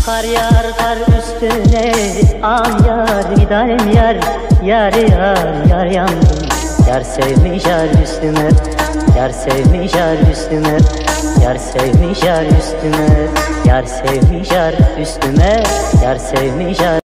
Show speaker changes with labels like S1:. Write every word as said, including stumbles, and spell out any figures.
S1: Kar yar kar üstüne, am yar vidayım yar. Yar yar yar yandım, yar sevmiş yar üstüme. Yar sevmiş yar üstüme, yar sevmiş yar üstüme. Yar sevmiş yar üstüme, yar sevmiş yar.